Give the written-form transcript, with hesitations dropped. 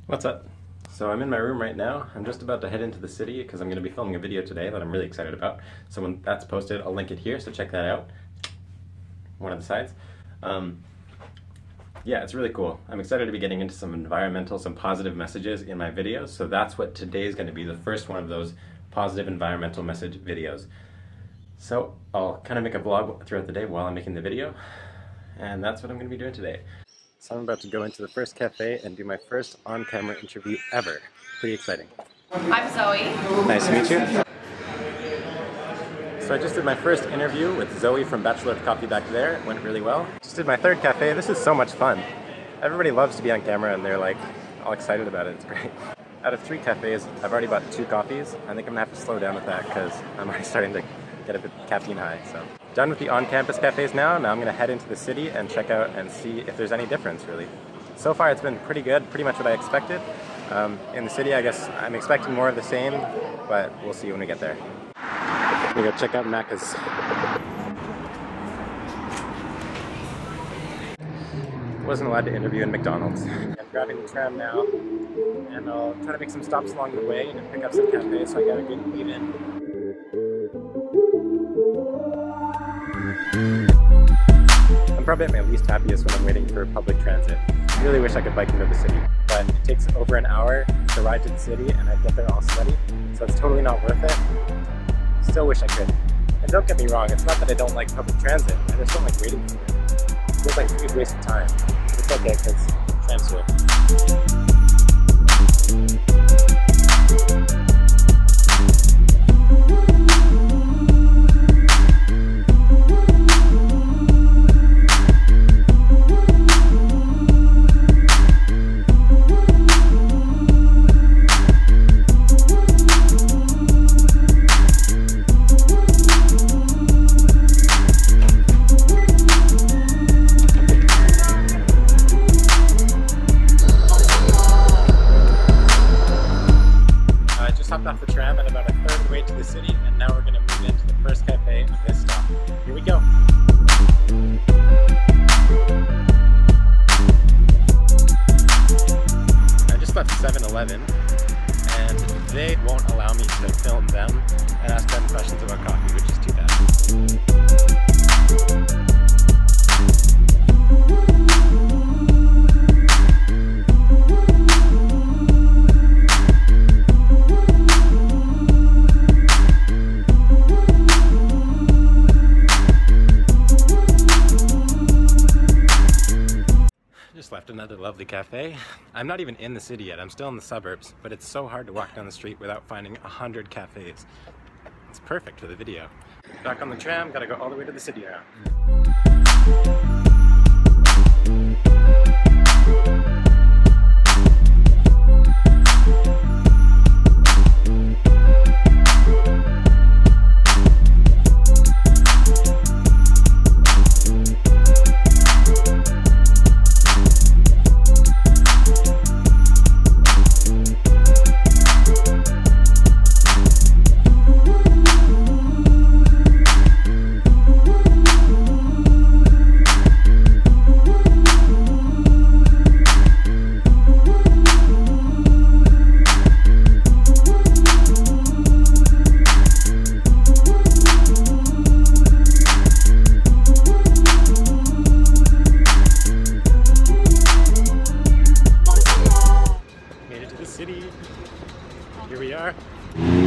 What's up? So I'm in my room right now. I'm just about to head into the city because I'm going to be filming a video today that I'm really excited about. So when that's posted, I'll link it here, so check that out. One of the sides. Yeah, it's really cool. I'm excited to be getting into some positive messages in my videos. So that's what today is going to be, the first one of those positive environmental message videos. So I'll kind of make a vlog throughout the day while I'm making the video. And that's what I'm going to be doing today. So I'm about to go into the first cafe and do my first on-camera interview ever. Pretty exciting. I'm Zoe. Nice to meet you. So I just did my first interview with Zoe from Bachelor of Coffee back there. It went really well. Just did my third cafe. This is so much fun. Everybody loves to be on camera and they're like all excited about it. It's great. Out of 3 cafes, I've already bought 2 coffees. I think I'm gonna have to slow down with that because I'm already starting to get a bit caffeine high. So done with the on-campus cafes now. Now I'm gonna head into the city and check out and see if there's any difference really. So far it's been pretty good, pretty much what I expected. In the city I guess I'm expecting more of the same, but we'll see when we get there. We go check out Macca's. Wasn't allowed to interview in McDonald's. I'm grabbing the tram now, and I'll try to make some stops along the way and pick up some cafes so I got a good lead in. I'm probably at my least happiest when I'm waiting for public transit. I really wish I could bike into the city, but it takes over an hour to ride to the city and I get there all sweaty, so it's totally not worth it. Still wish I could. And don't get me wrong, it's not that I don't like public transit, I just don't like waiting for it. It feels like a huge waste of time. It's okay, because tram's here. Off the tram at about a third of the way to the city, and now we're going to move into the first cafe of this stop. Here we go. I just left 7-Eleven and they won't allow me to film them and ask them questions about coffee, which is too bad. Just left another lovely cafe. I'm not even in the city yet, I'm still in the suburbs, but it's so hard to walk down the street without finding 100 cafes. It's perfect for the video. Back on the tram, gotta go all the way to the city now. City. Here we are.